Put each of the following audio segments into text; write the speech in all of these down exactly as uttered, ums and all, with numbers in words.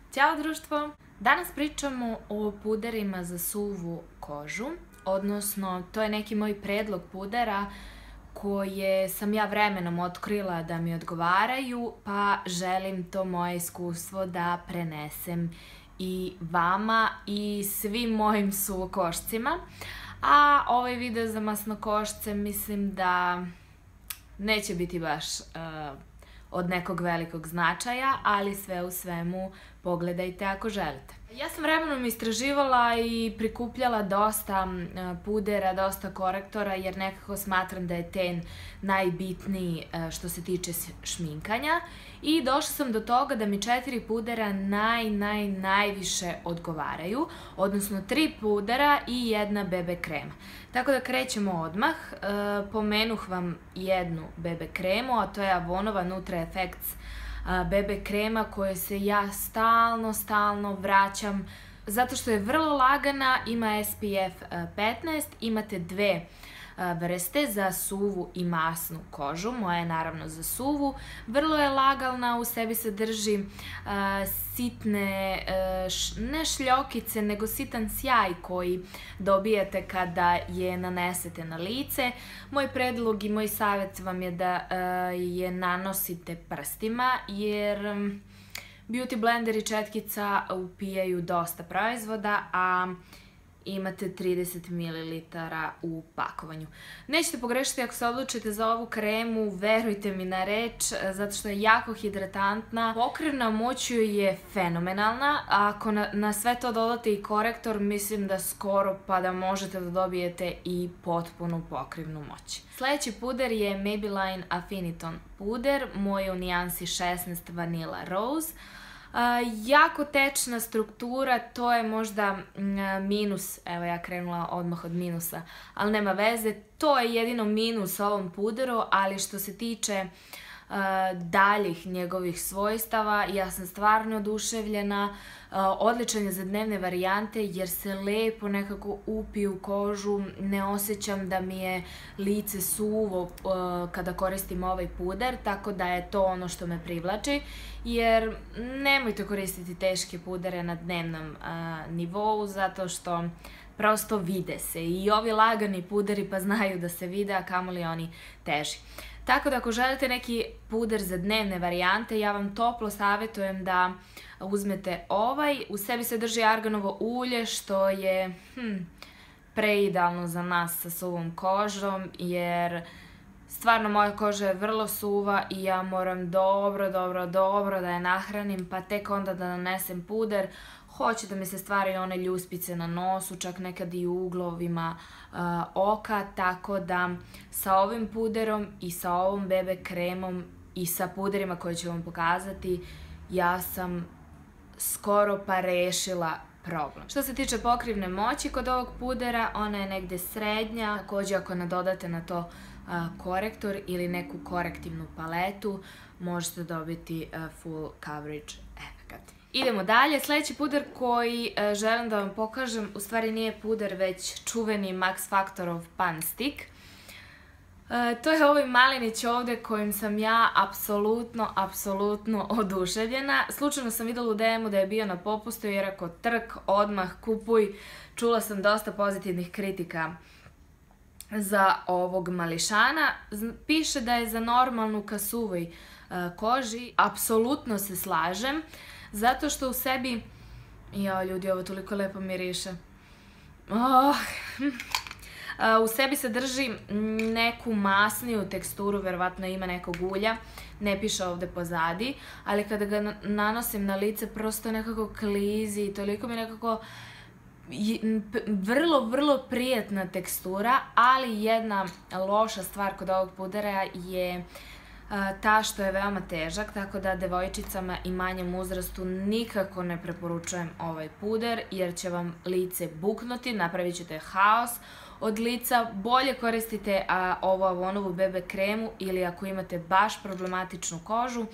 Ćao društvo! Danas pričamo o puderima za suvu kožu, odnosno to je neki moj predlog pudera koje sam ja vremenom otkrila da mi odgovaraju, pa želim to moje iskustvo da prenesem i vama i svim mojim suvokošcima. A ovaj video za masnokošce mislim da neće biti baš uh, od nekog velikog značaja, ali sve u svemu pogledajte ako želite. Ja sam vremenom istraživala i prikupljala dosta pudera, dosta korektora, jer nekako smatram da je ten najbitniji što se tiče šminkanja. I došla sam do toga da mi četiri pudera naj, naj, najviše odgovaraju, odnosno tri pudera i jedna be be krema. Tako da krećemo odmah. Pomenuh vam jednu be be kremu, a to je Avonova Nutra Effects be be krema koje se ja stalno, stalno vraćam zato što je vrlo lagana, ima es pe ef petnaest, imate dve vrste za suvu i masnu kožu, moja je naravno za suvu, vrlo je lagana, u sebi sadrži uh, sitne, uh, š, ne šljokice, nego sitan sjaj koji dobijete kada je nanesete na lice. Moj predlog i moj savjet vam je da uh, je nanosite prstima, jer um, beauty blender i četkica upijaju dosta proizvoda, a imate trideset mililitara u pakovanju. Nećete pogrešiti ako se odlučite za ovu kremu, verujte mi na reč, zato što je jako hidratantna. Pokrivna moć joj je fenomenalna, a ako na, na sve to dodate i korektor, mislim da skoro pa da možete da dobijete i potpunu pokrivnu moć. Sljedeći puder je Maybelline Affiniton puder, moj je u nijansi šesnaest Vanilla Rose. Uh, jako tečna struktura, to je možda mm, minus, evo ja krenula odmah od minusa, ali nema veze, to je jedino minus ovom puderu, ali što se tiče uh, daljih njegovih svojstava, ja sam stvarno oduševljena. Uh, odličan je za dnevne varijante jer se lepo nekako upi u kožu, ne osjećam da mi je lice suvo uh, kada koristim ovaj puder, tako da je to ono što me privlači, jer nemojte koristiti teške pudere na dnevnom uh, nivou, zato što prosto vide se i ovi lagani puderi pa znaju da se vide, a kamoli oni teži. Tako da ako želite neki puder za dnevne varijante, ja vam toplo savjetujem da uzmete ovaj. U sebi sadrži arganovo ulje, što je hm, preidealno za nas sa suvom kožom, jer stvarno moja koža je vrlo suva i ja moram dobro, dobro, dobro da je nahranim, pa tek onda da nanesem puder. Hoće da mi se stvaraju one ljuspice na nosu, čak nekad i u uglovima uh, oka, tako da sa ovim puderom i sa ovom be be kremom i sa puderima koje ću vam pokazati, ja sam skoro pa rešila problem. Što se tiče pokrivne moći kod ovog pudera, ona je negde srednja. Također ako nadodate na to uh, korektor ili neku korektivnu paletu, možete dobiti uh, full coverage efekat. Idemo dalje. Sljedeći puder koji uh, želim da vam pokažem, u stvari nije puder, već čuveni Max Factorov Pan Stick. Uh, to je ovaj malinić ovde kojim sam ja apsolutno, apsolutno oduševljena. Slučajno sam videla u de emu da je bio na popustu i rekao trk, odmah kupuj. Čula sam dosta pozitivnih kritika za ovog mališana. Piše da je za normalnu ka suvoj uh, koži. Apsolutno se slažem, zato što u sebi... Jao ljudi, ovo toliko lepo miriše. Oh... U sebi sadrži neku masniju teksturu, verovatno ima nekog ulja, ne piše ovde pozadi, ali kada ga nanosim na lice prosto nekako klizi i toliko mi nekako vrlo, vrlo prijatna tekstura, ali jedna loša stvar kod ovog pudera je ta što je veoma težak, tako da devojčicama i manjem uzrastu nikako ne preporučujem ovaj puder, jer će vam lice buknuti, napravit ćete haos od lica. Bolje koristite a, ovu Avonovu be be kremu, ili ako imate baš problematičnu kožu,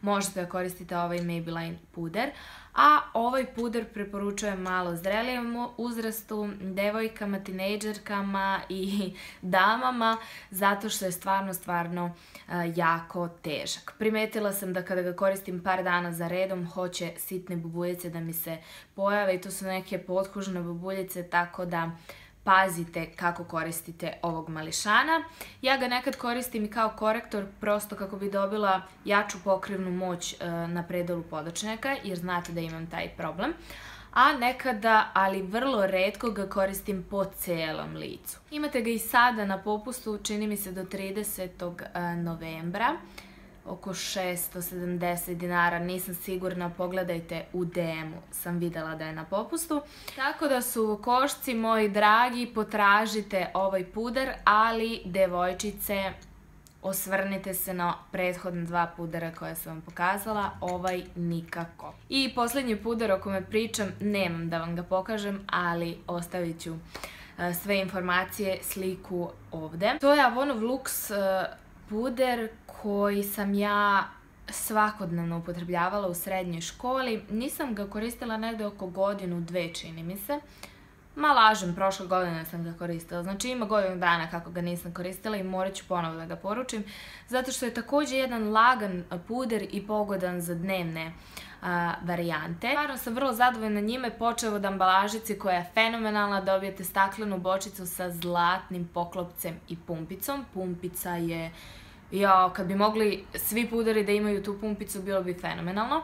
možete da koristite ovaj Maybelline puder. A ovaj puder preporučujem malo zrelijem uzrastu, devojkama, tinejdžerkama i damama, zato što je stvarno, stvarno jako težak. Primetila sam da kada ga koristim par dana za redom, hoće sitne bubuljice da mi se pojave i to su neke potkožne bubuljice, tako da pazite kako koristite ovog mališana. Ja ga nekad koristim i kao korektor, prosto kako bi dobila jaču pokrivnu moć na predelu podočnjaka, jer znate da imam taj problem. A nekada, ali vrlo retko, ga koristim po celom licu. Imate ga i sada na popustu, čini mi se do tridesetog novembra. Oko šesto sedamdeset dinara, nisam sigurna, pogledajte u de emu, sam videla da je na popustu. Tako da su košci moji dragi, potražite ovaj puder, ali devojčice, osvrnite se na prethodne dva pudera koje sam vam pokazala, ovaj nikako. I posljednji puder o kome pričam, nemam da vam ga pokažem, ali ostavit ću sve informacije, sliku ovde. To je Avonov Lux puder koji sam ja svakodnevno upotrebljavala u srednjoj školi. Nisam ga koristila negde oko godinu, dve čini mi se. Ma lažem, prošle godine sam ga koristila. Znači ima godinu dana kako ga nisam koristila i morat ću ponovo da ga poručim. Zato što je također jedan lagan puder i pogodan za dnevne varijante. Stvarno sam vrlo zadovoljna njime, počev od ambalažice koja je fenomenalna. Dobijete staklenu bočicu sa zlatnim poklopcem i pumpicom. Pumpica je... Ja, kad bi mogli svi puderi da imaju tu pumpicu, bilo bi fenomenalno.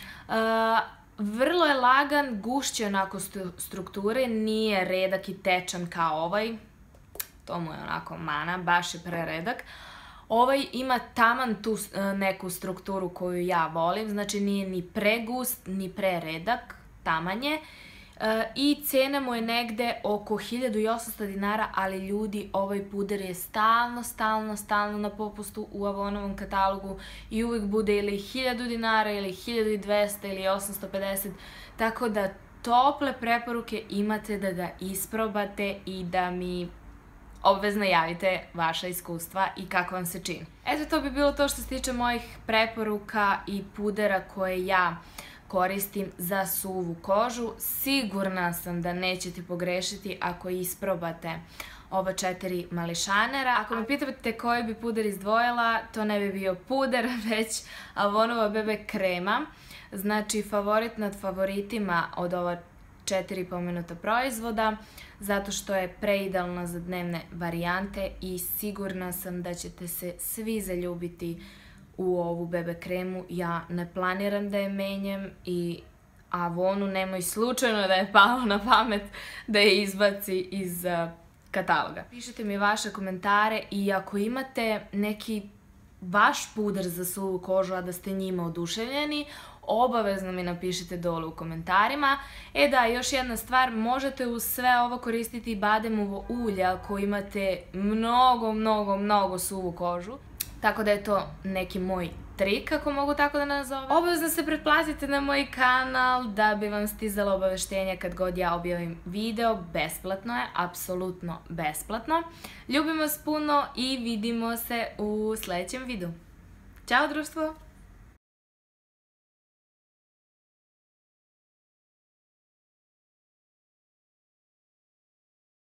Vrlo je lagan, gušće onako strukture, nije redak i tečan kao ovaj. To mu je onako mana, baš je preredak. Ovaj ima taman tu neku strukturu koju ja volim, znači nije ni pregust, ni preredak, taman je. I cena mu je negde oko hiljadu osamsto dinara, ali ljudi, ovaj puder je stalno, stalno, stalno na popustu u Avonovom katalogu i uvijek bude ili hiljadu dinara ili hiljadu dvesta ili osamsto pedeset, tako da tople preporuke imate da ga isprobate i da mi obvezno javite vaša iskustva i kako vam se čini. Eto, to bi bilo to što se tiče mojih preporuka i pudera koje ja koristim za suvu kožu. Sigurna sam da nećete pogrešiti ako isprobate ova četiri mališanera. Ako me pitate koji bi puder izdvojila, to ne bi bio puder, već Avonova be be krema. Znači, favorit nad favoritima od ova četiri pomenuta proizvoda, zato što je preidealna za dnevne varijante i sigurna sam da ćete se svi zaljubiti u ovu be be kremu. Ja ne planiram da je menjam i Avonu nemoj slučajno da je palo na pamet da je izbaci iz kataloga. Pišite mi vaše komentare i ako imate neki vaš puder za suvu kožu, a da ste njima oduševljeni, obavezno mi napišite dole u komentarima. E da, još jedna stvar, možete uz sve ovo koristiti bademovo ulje ako imate mnogo, mnogo, mnogo suvu kožu. Tako da je to neki moj trik, ako mogu tako da nazovem. Obavezno se pretplatite na moj kanal da bi vam stizalo obaveštenja kad god ja objavim video. Besplatno je, apsolutno besplatno. Ljubim vas puno i vidimo se u sljedećem videu. Ćao društvo!